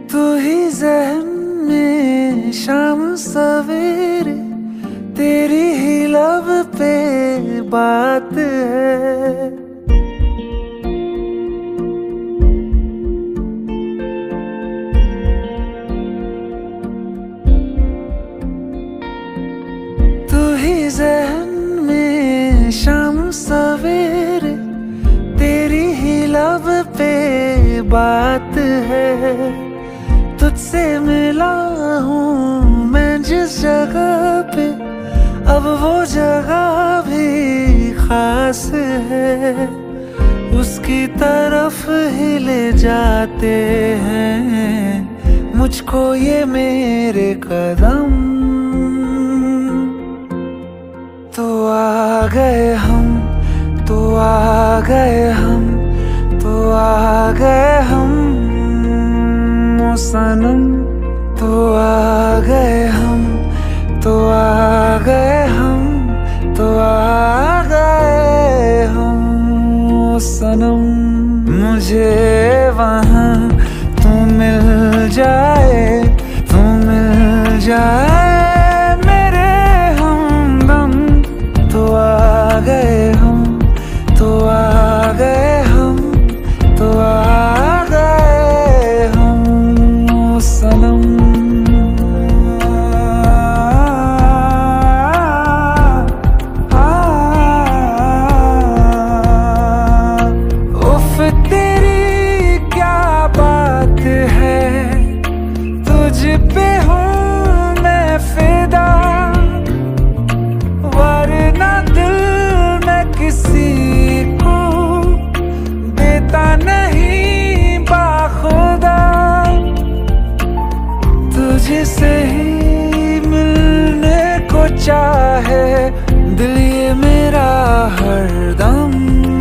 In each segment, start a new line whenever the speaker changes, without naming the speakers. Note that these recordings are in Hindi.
तू ही ज़हन में शाम सवेरे, तेरी ही लब पे बात है। तू ही ज़हन में शाम सवेरे, तेरी ही लब पे बात है। तुझसे मिला हूँ मैं जिस जगह पे, अब वो जगह भी खास है। उसकी तरफ ही ले जाते हैं मुझको ये मेरे कदम। तो आ गए हम, तो आ गए हम, तो आ गए हम ओ सनम। तो आ गए हम, तो आ गए हम, तो आ गए हम ओ सनम। मुझे वहाँ तू मिल जाए, तू मिल जाए मेरे हमदम। तो आ गए हम, तो आ गए हम, तो आ गए हम ओ सनम। उफ तेरी क्या बात है, तुझ पे हूँ मैं फिदा, वरना दिल मैं किसी को देता नहीं बाखुदा। तुझसे ही मिलने को चाहे दिल ये मेरा हरदम।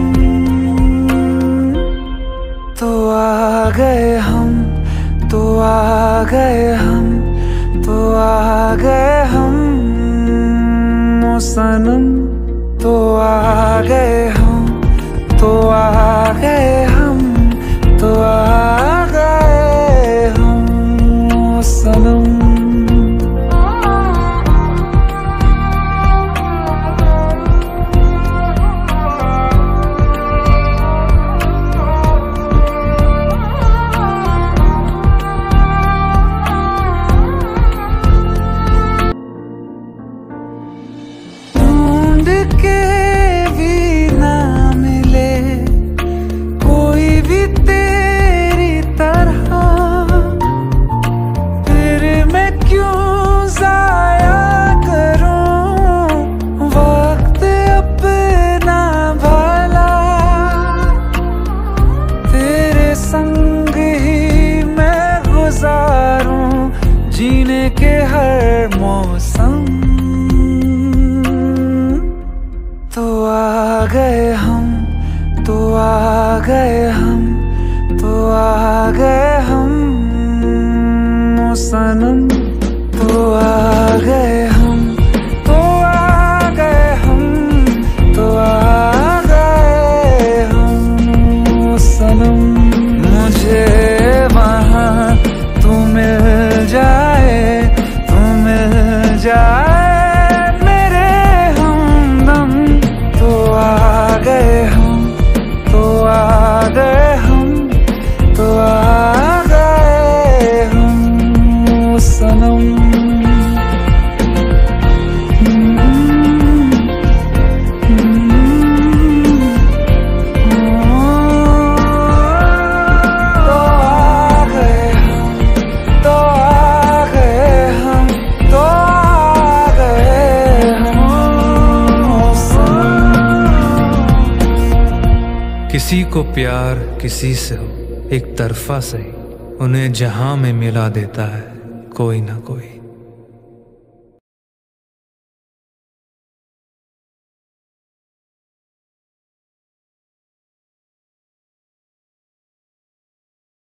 तो आ गए हम, तो आ गए हम, तो आ गए हम ओ सनम। तो आ गए हम, तो आ गए हम, तो आ गए हम ओ सनम। के भी ना मिले कोई भी तेरी तरह, फिर मैं क्यों जाया करूं वक्त अपना भला। तेरे संग ही मैं गुजारूं जीने के हर मौसम। तो आ गए हम, तो आ गए हम, तो आ गए हम ओ सनम। तो आ गए हम, तो आ गए हम, तो आ गए हम ओ सनम। मुझे वहाँ तू मिल जाए, तू मिल जाए मेरे हमदम। तो आ गए हम, तो आ गए हम, तो आ गए हम ओ सनम।
किसी को प्यार किसी से हो एक तरफा सही, उन्हें जहां में मिला देता है कोई ना कोई।